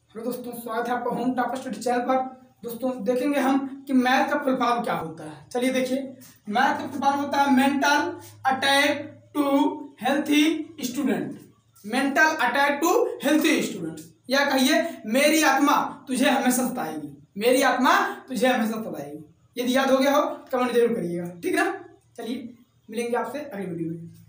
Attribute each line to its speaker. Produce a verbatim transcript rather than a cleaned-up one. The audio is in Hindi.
Speaker 1: हेलो दोस्तों, स्वागत है आपका होम टॉपर स्टडी चैनल पर। दोस्तों देखेंगे हम कि मैथ का फुल फॉर्म क्या होता है। चलिए देखिए, मैथ का फुल फॉर्म होता है mental attack to healthy student. Mental attack to healthy student, या कहिए मेरी आत्मा तुझे हमेशा सताएगी। मेरी आत्मा तुझे हमेशा सताएगी। यदि याद हो गया हो कमेंट जरूर करिएगा, ठीक है ना। चलिए मिलेंगे आपसे अगली वीडियो में।